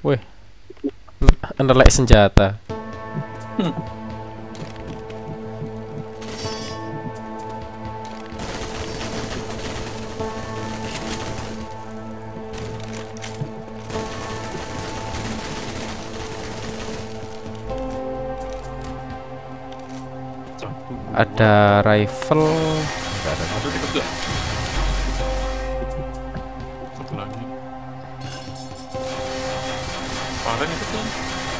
Wih, underlay senjata. Ada rifle. Enggak ada. Satu tiket gak? Satu lagi. Kemarin itu kan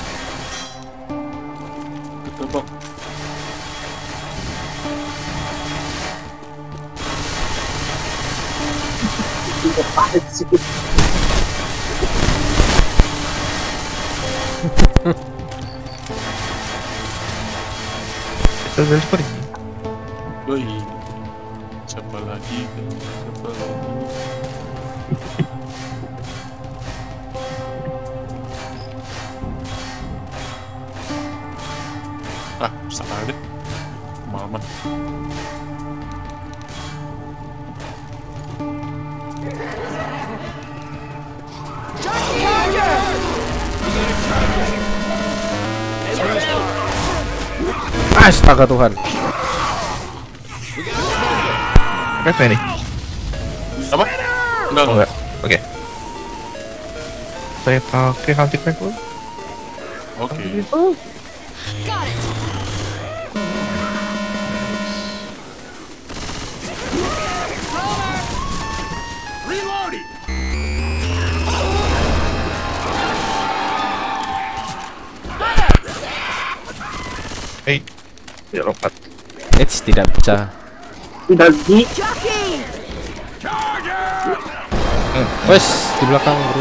ketebak. Itu udah pergi. Doi. Siapa lagi kan? Siapa lagi? Ah, salah deh. Maman. Astaga Tuhan. Apa ini? Apa? Enggak, Oh, enggak. Oke. Saya pakai hunting rifle. Oke. Hei, ya lompat. Eits, tidak pecah. Lagi. Wes, di belakang bro.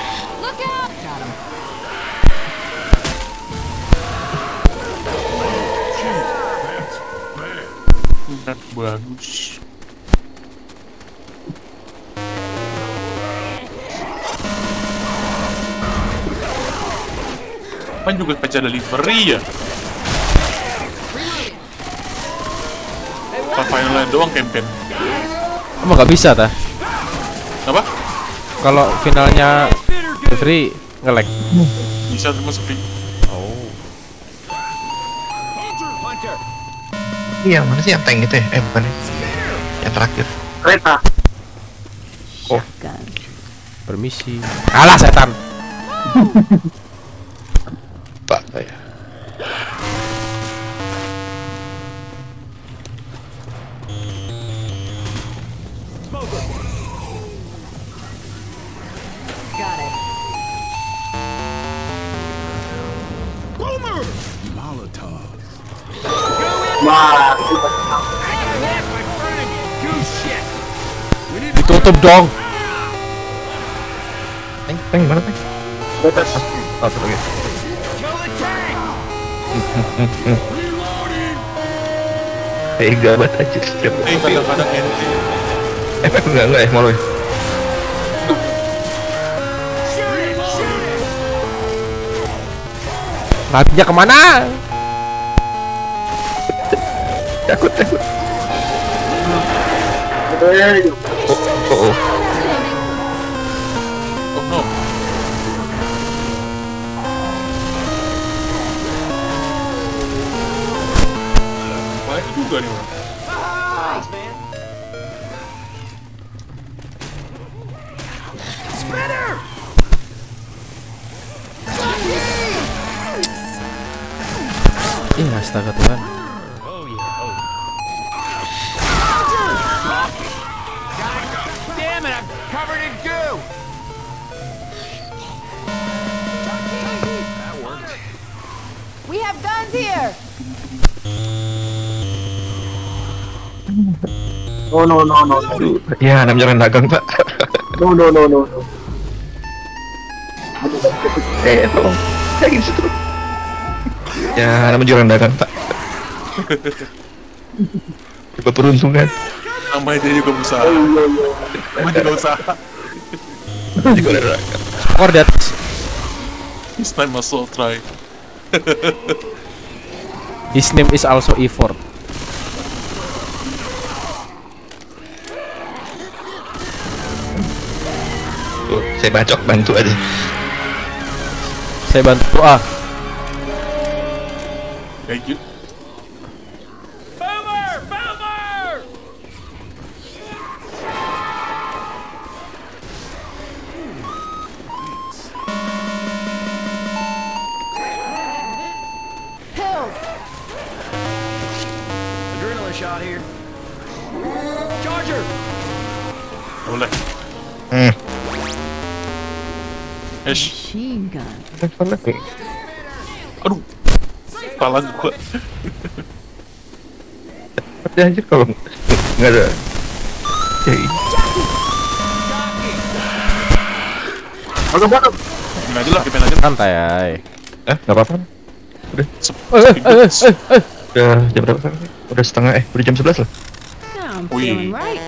Bagus. Kan juga pecah delivery ya? Pas finalnya doang campaign. Emang nggak bisa tah? Apa? Kalau finalnya free nge-lag. Bisa cuma sepi. Oh. Ini yang mana sih yang tank itu ya? Bukan ya? Yang terakhir. Kereta. Oh, Permisi. Alah setan. Pak saya. Wah, Ditutup dong. Tank mana tank? batas. Oh, satu lagi. Gabat aja setiap. Kadang-kadang ente. Enggak ya, malu ya. Larinya kemana? Takut. Oh. Oh no. Baik juga nih orang. Ih, astaga Tuhan. Damn it, I'm covered in goo! That worked. We have guns here. No. Aduh, ya namanya orang dagang, Pak. No. Tolong. Kayak gitu terus. Ya, namanya orang dagang, Pak. Coba beruntung kan. Namanya dia juga usaha. Namanya juga usaha. Juga ada dagang. Or that. This time also try. His name is also Ivor. Tuh, saya bacok bantu aja. Saya bantu. Thank you. Boomer! Boomer! Pills. Adrenaline shot here. Charger! Boleh. Machine gun. Aduh. Kepala gua. Ada aja kalau nggak ada. Jadi Bottom. Gimana aja lah, gimana aja. Santai ay. nggak apa-apa. Udah jam berapa sekarang? Udah setengah udah jam 11 lah. Now I'm Wee. feeling right.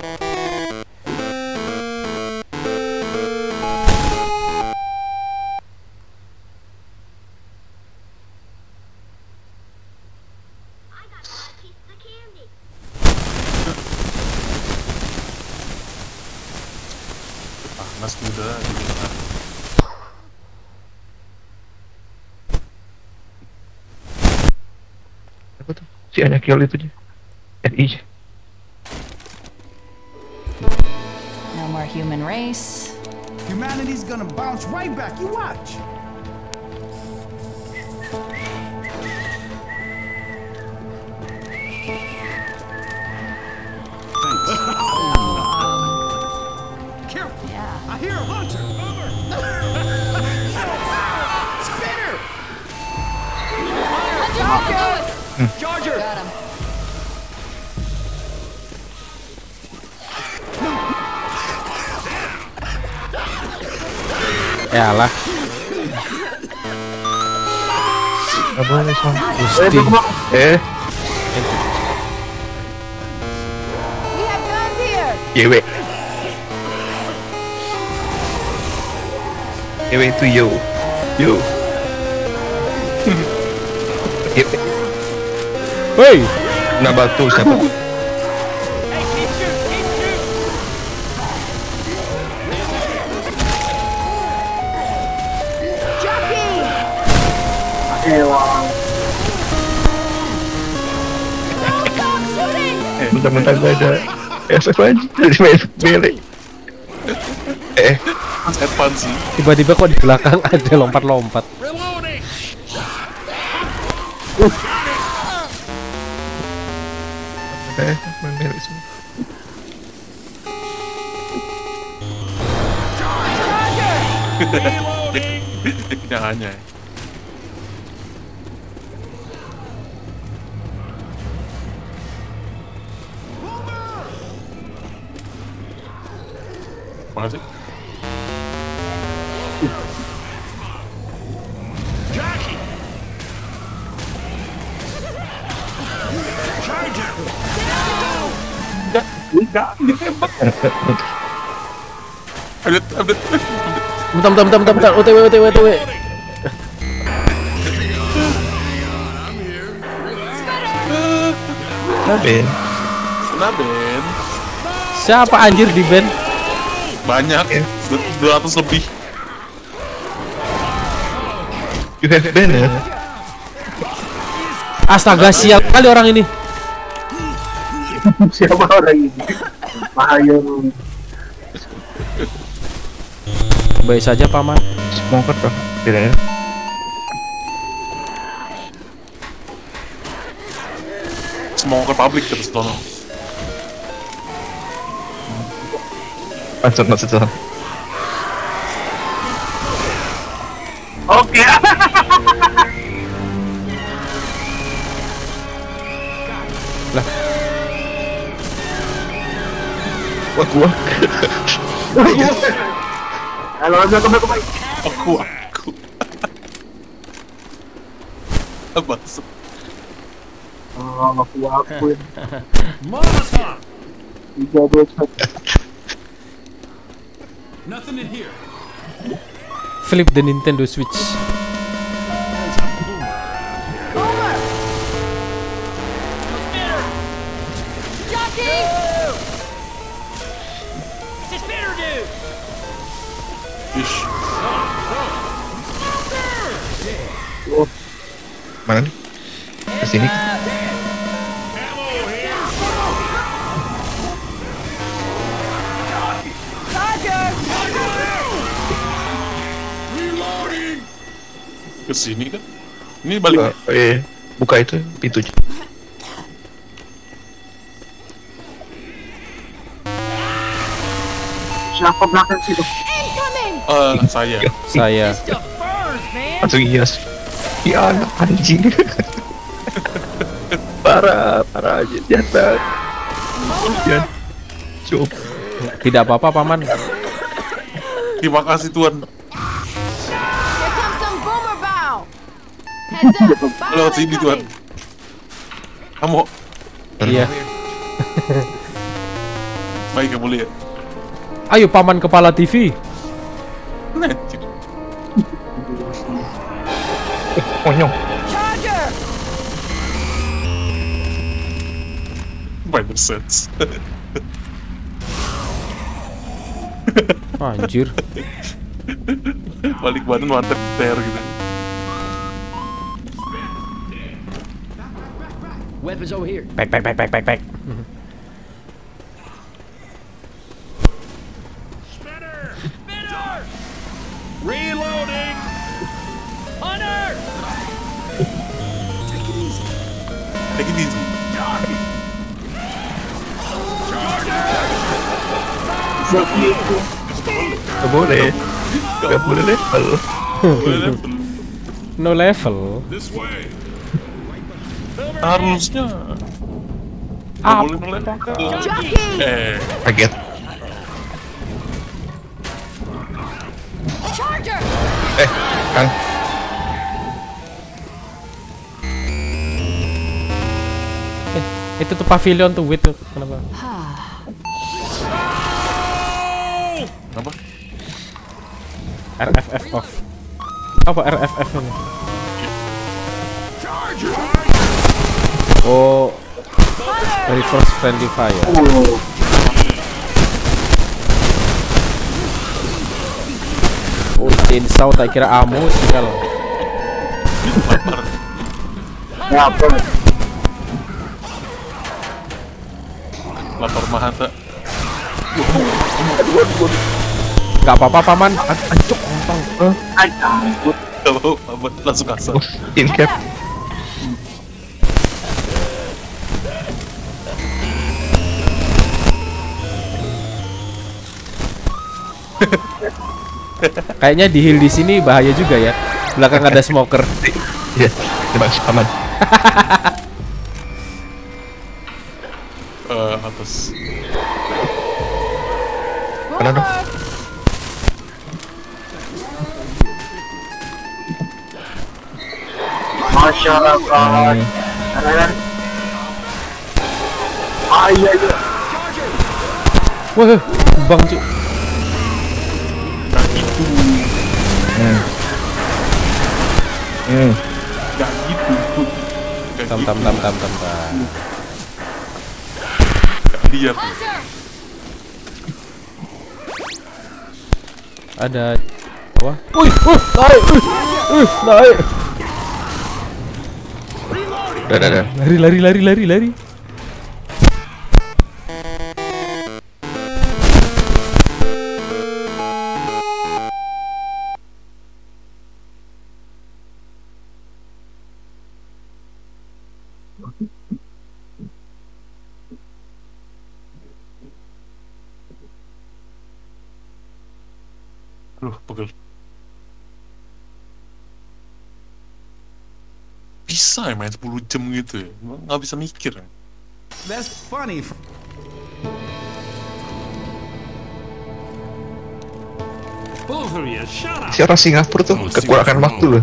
Panas muda gitu. Apa tuh? Si Anyakiol itu dia. RI. No more human race. Humanity's gonna bounce right back. You watch. Careful! Yeah. I hear a hunter. Spinner! Charger! Got him. Ya lah. Nggak boleh Son. Gusti. We have guns here. YW. YW itu yo. Yo. YW. Woi. Kena batu siapa? Hey, keep shooting! Keep shooting! Jockey. Ewa. Stop shooting. Bentar-bentar gue ada SF aja dari main melee. Sepan sih. Tiba-tiba kok di belakang ada lompat-lompat. Reloading! Main melee semua. Kenyangnya. Makasih. Jackie! Charger! Enggak, ditembak. Update. Bentar. OTW. Ben. Nah, Ben. Siapa anjir di band? Banyak. 200 lebih. You have banner. Astaga, sial kali orang ini. Siapa orang ini? Bahayun. Baik saja paman. Smoker kah? Tidak. Semua ke publik terus tolong. Masuk. Oke. Gua. Halo, kembali. Aku. Apa? Oh, aku. Molotov! 3, 2, 1. Nothing in here. Flip the Nintendo Switch. Boomer. Jockey. It's a spinner dude! Ish. Mana nih? Kesini. Kesini kan? Ini balik. Oh iya, buka itu pintunya. Siapa belakang situ? Incoming! Saya. Saya. Langsung hias. Ya anak anjing. parah aja jatuh. Jangan. Cup. Tidak apa-apa, Paman. Terima kasih Tuhan. Here comes some boomer bow! Heads up! Bomber Lewat sini Tuhan. incoming! Kamu. Iya. Baik kamu lihat. Ayo, Paman Kepala TV. Anjir. Konyong. Charger! Spider sense. Anjir. Balik badan mantep ter gitu. Weapons over here. Pek. Reloading! Hunter! Take it easy. Gak boleh. Gak boleh level. No level. Harusnya. Gak boleh nolak. Jockey! Kaget. Charger! Kang. Itu tuh pavilion tuh, wait tuh. Kenapa? Apa? RFF off. Apa RFF ini? Oh, reverse friendly fire. Oh, chainsaw tak kira ammo sih kalau. Ya, apa? Lapar mahata. Gak apa-apa, Paman. Ancuk kontong. Ay, takut. Kalau abad langsung kasar. In cap. Kayaknya di heal di sini bahaya juga ya. Belakang ada smoker. Iya, terima kasih paman. Atas. Mana dong? Masyarakat. Anak. Iya. Wah, bang cuy. Nah itu. Gak gitu. Gak Tam. Gak lihat. Hunter! Ada apa? Wih, naik. Udah. Lari. Aduh, pegel. Bisa ya main 10 jam gitu ya? Nggak bisa mikir ya? That's funny. Both of you, shut up. Si orang Singapura tuh kekurangan waktu loh.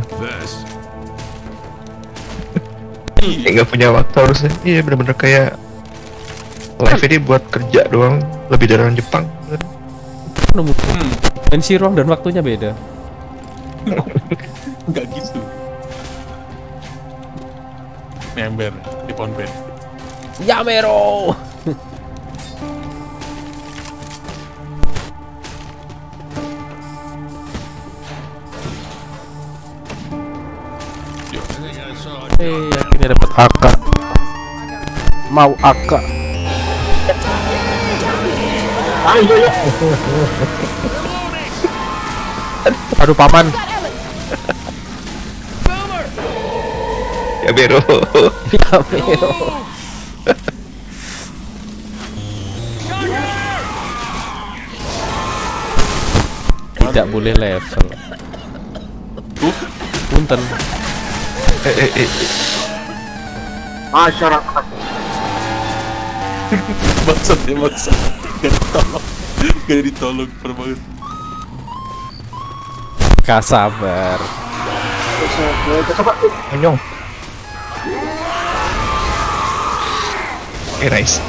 Kayak nggak punya waktu harusnya. Iya bener-bener kayak live ini buat kerja doang, lebih dari orang Jepang. Nemu dimensi ruang dan waktunya beda. Nggak gitu. Member di pohon bed. Yamero. Akhirnya dapat AK. Mau AK. Ayo ya. Aduh paman. Ya Bero. Ya Bero. Tidak boleh level. Punten. Masyarakat. Maksud ya maksud. Gak ditolong banget. Gak sabar. Anyong. Nice.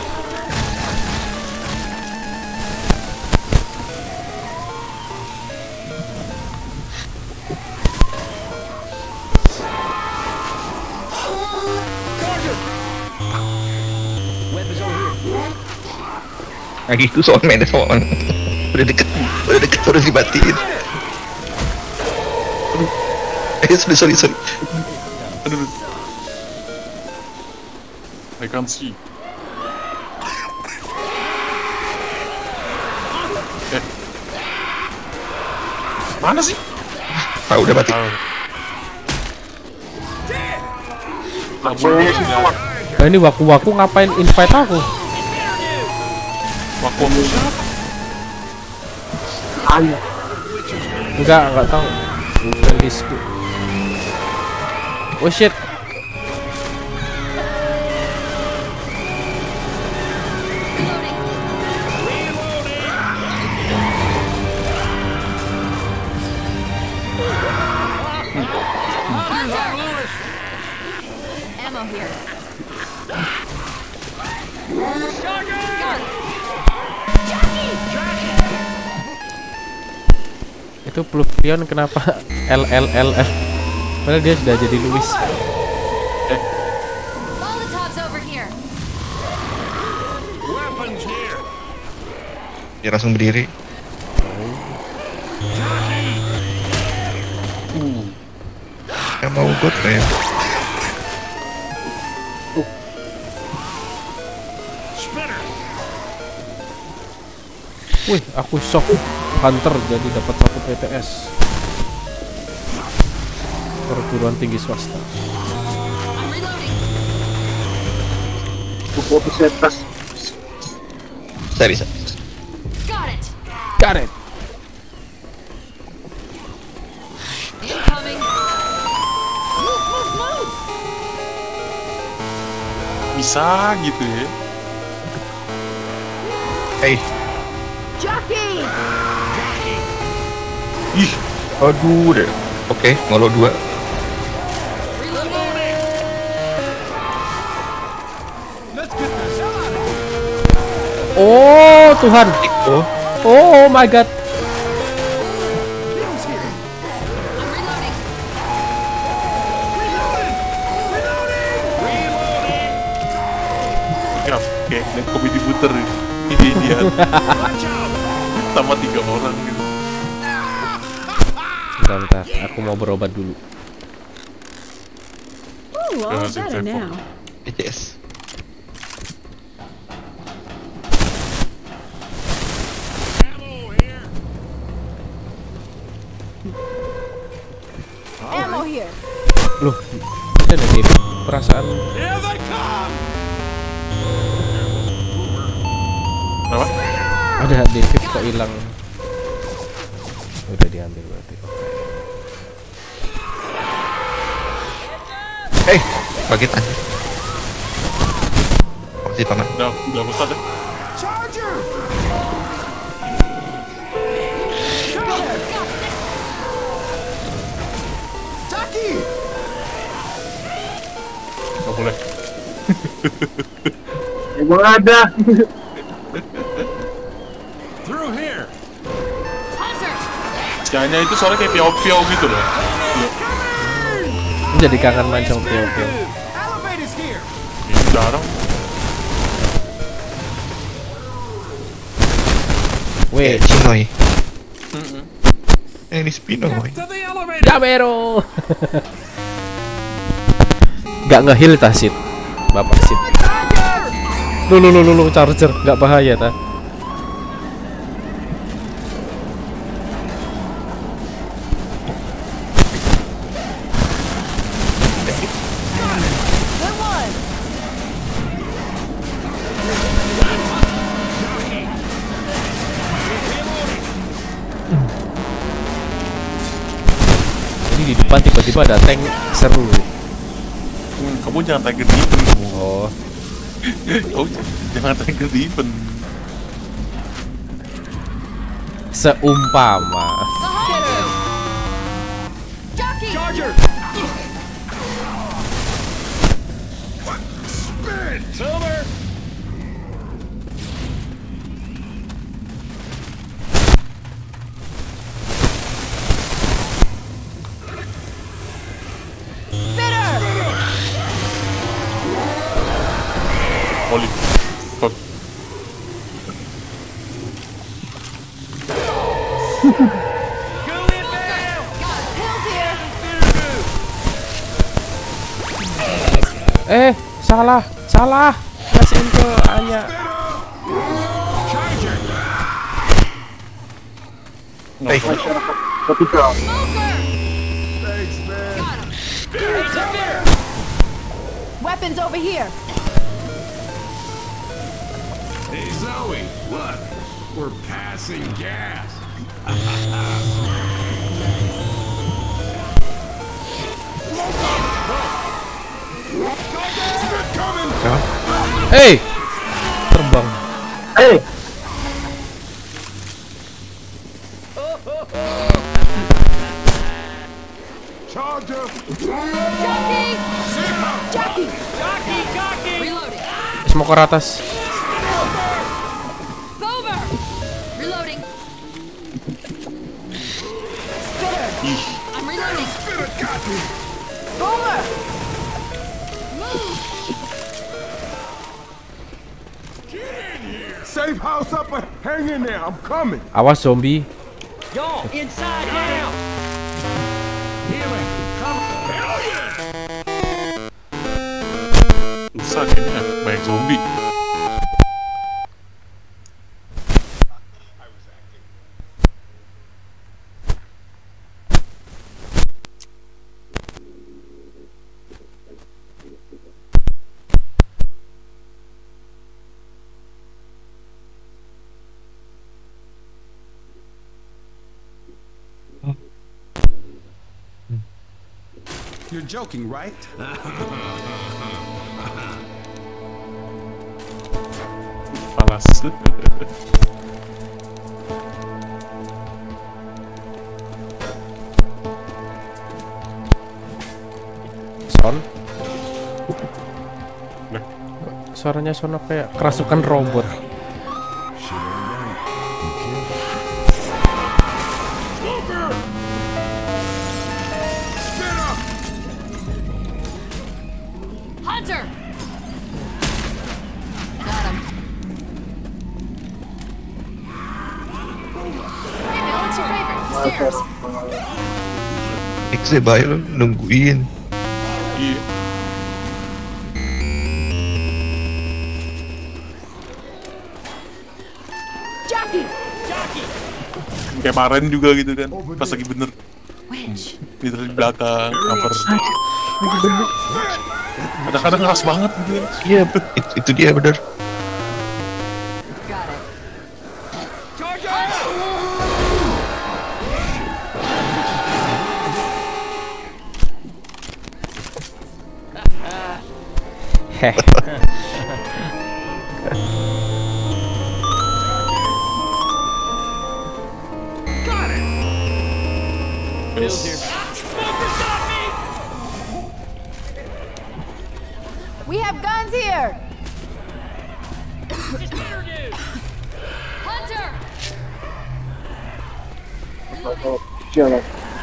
Lagi itu soal main soal udah deket harus dibatiin. Sorry. Aduh. I can't see. Mana sih? Ah, udah mati. Nah, ini waku-waku ngapain invite aku? Waku siapa? Ayo. Enggak tahu. Bukan listku. Oh shit. Ammo here. Itu Pluvion kenapa LLLL? Padahal dia sudah jadi Louis. Molotovs over here. Weapons here. Dia langsung berdiri. Yang mau gue keren. Wih, aku shock. Hunter jadi dapat 1 PTS. Perguruan tinggi swasta. I'm reloading. Cukup setas. Sorry. Got it. Got it. Incoming. Move. Bisa gitu ya. Hey. Jockey. Ih, Aduh deh. Oke, ngolo 2. Oh Tuhan. Oh, Oh my god. ya, kayak net komedi puter ini sama 3 orang gitu. Bentar, aku mau berobat dulu. Ooh, all That's better acceptable. now. BTS. Ammo here. Loh, ada nih perasaan. Here they come. Kenapa? Ada David kok hilang. Udah diambil berarti. Hey, kaget aja. Makasih paman. Udah Ustaz ya? Gak boleh. Emang ada. Through here. Hunter. Sianya itu soalnya kayak piau-piau gitu loh. Jadi kangen main sama Pio. Elevators here. Ini jarang. Weh, Cinoy. Ini Spinoy. To the elevator. Jamero. Nggak nge-heal tah Sid. Bapak Sid. Lu charger nggak bahaya tah. Good one. Jadi di depan tiba-tiba ada tank seru. Kamu jangan tiger defense kamu. Oh, Kamu jangan tiger defense. seumpama. Jockey. Charger! Silver! Spitter. Oli. Stop. Gooey fail! Pills here. Salah. Kasihin ke Anya. Charger! Masyarakat ketika Thanks, man. Weapons over here. Hey, Zoe, look. We're passing gas. Hey, terbang. Hey, Charger! Jockey. Jockey. Jockey! Reloading. Semua ke atas. Over. Reloading. Spitter. I'm reloading. Boomer. Move. Safe house up and hang in there. I'm coming. Awas zombie. Y'all, inside now! Healing. Cover. Hell yeah! Susah kayaknya banyak zombie. You're joking, right? Palas. Son. Nah, Suaranya sono kayak kerasukan robot. Hunter. Got him. Hey man, what's your favorite? Stairs. X baik lo nungguin. iya. Jockey. Kayak kemarin juga gitu kan. Pas lagi bener. Winch. Di belakang, cover. Kadang-kadang ngeras banget gitu kan. Iya, itu dia bener. Got it. Heh. We have guns here. Hunter. jalan.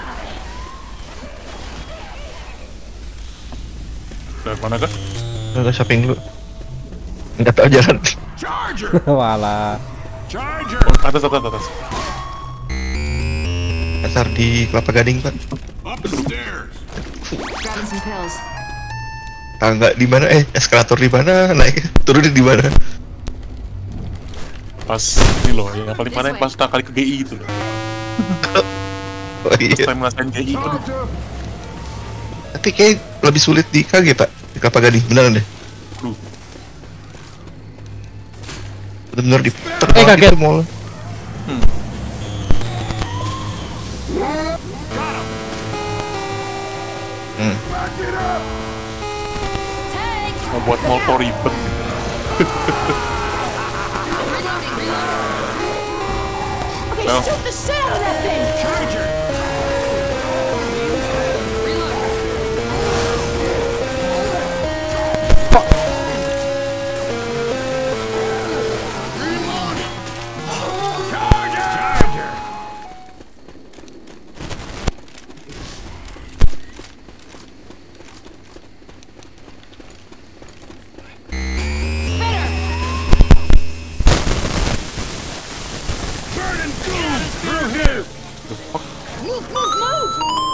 Dari mana kah? Udah shopping dulu. Nggak tahu jalan. Charger! Walah. Charger! Oh, atas. Pasar di Kelapa Gading, Pak. Up the stairs! Grabbing some pills. tangga di mana? Eskalator di mana? Naik turunin di mana? Pas ini loh, yang paling mana yang pas pertama kali ke GI itu loh. Oh Pas iya. time ngerasain GI itu. Tapi kayak lebih sulit di KG pak, di Kelapa Gading, beneran deh. Duh. Bener-bener di kaget. itu mall. Tank! Ngebuat motor ribet. Okay, Oh. shoot the shit out of that thing! Move, move, move!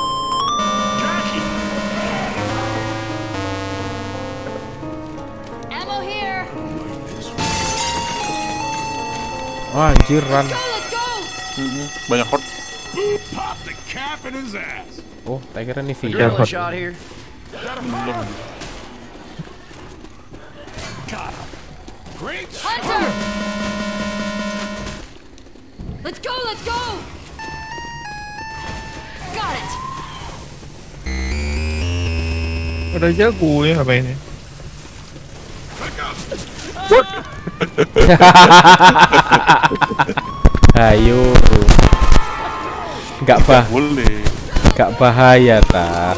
Ammo here! Wah, anjir, run. Let's go! Banyak hot. Pop the cap in his ass. Oh, tak kira nih Ya, video. Hot. Shot here. Belum. Great. Hunter! Let's go, let's go! Got it! Udah jago ya apa ini? Ayo. Boleh. Gak bahaya ta.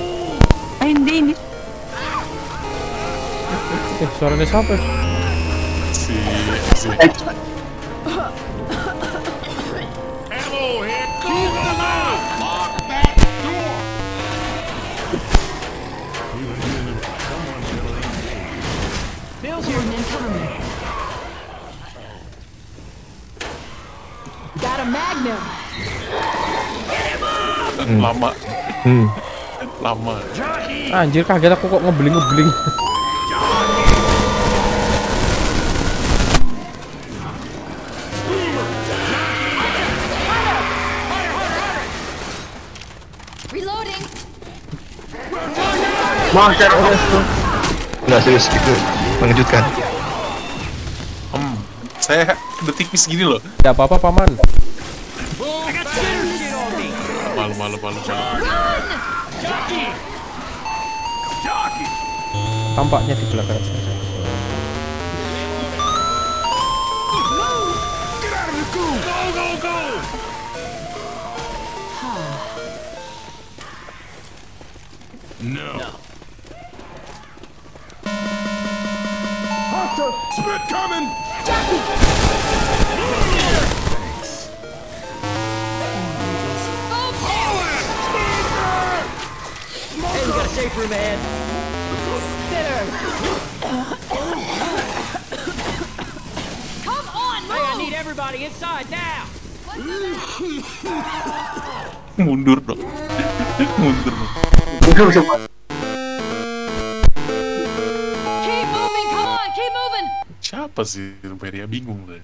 Suaranya siapa? Si Ammo here. Keep them out. Lock that door. Bill's here. Got a magnum! lama. Lama. Anjir, kaget aku kok ngebeling-ngebeling. Reloading! Monster Oresto. Nggak serius itu mengejutkan. Saya udah tipis gini loh. Gak apa-apa, paman. Malu. Tampaknya di belakang saya. Get out of the coop. Go. No. Spit coming. Hey, we got a safe room ahead. Come on, Hey, I move! need everybody inside now. Mundur dong. Mundur dong. Mundur semua. Keep moving, come on, keep moving! Siapa sih Ruberia? Bingung deh.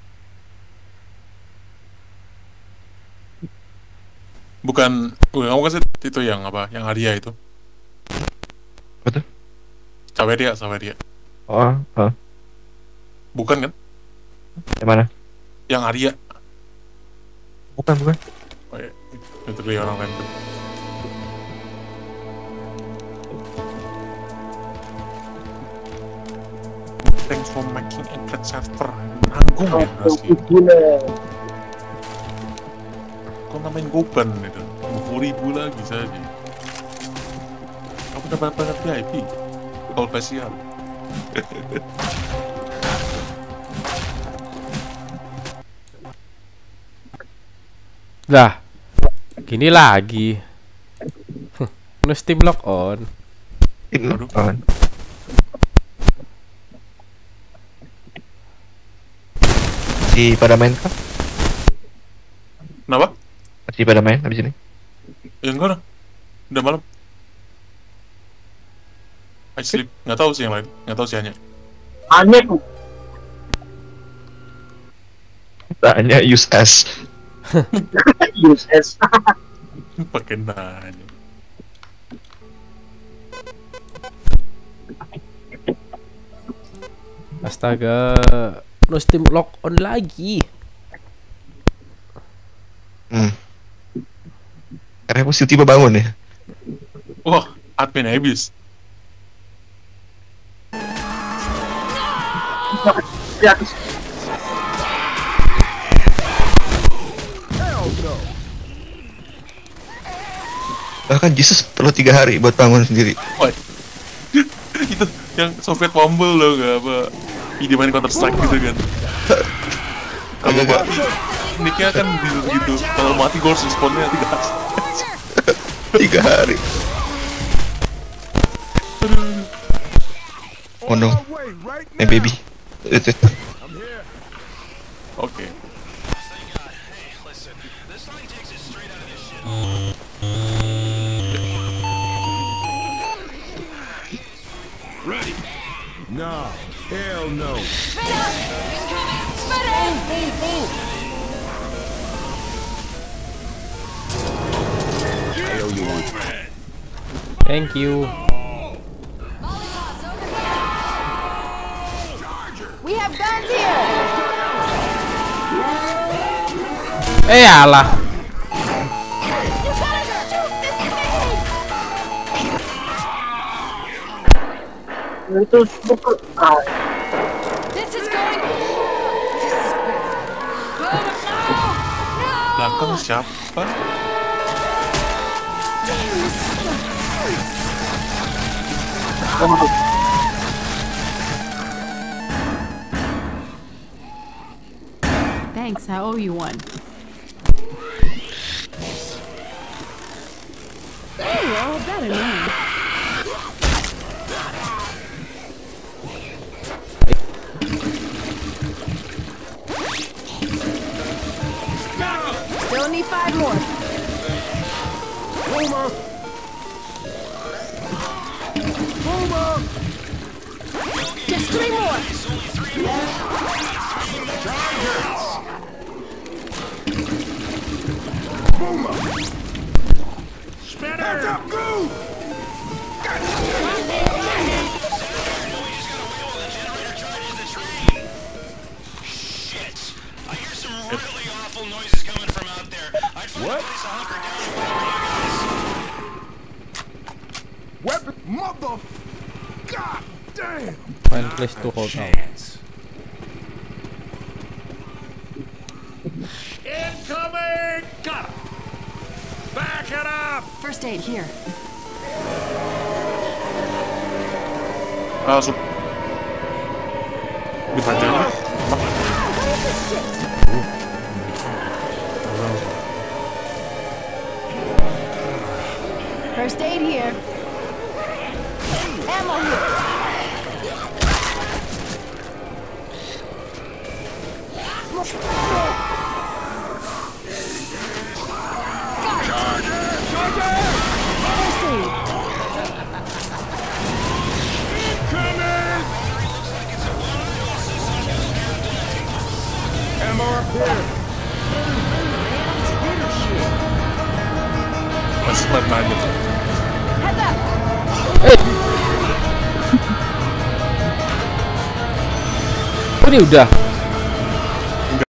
Bukan, kamu kan itu yang apa? Yang Arya itu? Apa tuh? Saweria. Oh, Bukan kan? yang mana? Yang Arya. Bukan. Oh iya, itu dia orang random. Thanks for making a great server. Nanggung ya berarti. Gila. Kok namain Goban itu? 20.000 lagi saja. Kamu dapat banget VIP. Call spesial. Lah, gini lagi. No Steam lock on. Aduh. Masih pada main kah? Kenapa? Masih pada main habis ini? Ya enggak dong. Udah malam. I sleep. Nggak tahu sih yang lain. Nggak tahu sih hanya. Aneh tuh. Tanya use S. Use S. Pakai nanya. Astaga, no Steam lock on lagi. Karena aku tiba bangun ya. Wah, admin habis. Di atas. Bahkan Jesus perlu 3 hari buat bangun sendiri. Wah, itu yang Soviet Mumble loh, nggak apa? Ide main Counter Strike gitu kan. Kalau Agak-agak. nicknya kan gitu. Kalau mati gue harus respawnnya 3 hari. 3 hari. Oh no. My baby. Oke. No. Hell no. Thank you. We have guns here. Alah. You gotta shoot this thing. Itu super. This is going. Belakang siapa? Thanks, I owe you one. Oh, well, better now. Still need 5 more. Just 3 more. Weapon. Mother. God damn. Find place to hold out. Incoming. Got him. Back it up. First aid here. Langsung. Dibaca aja. First aid here. Ammo here. First aid. Ammo up here. Masih mana aja. Heads up. Oh, ini udah.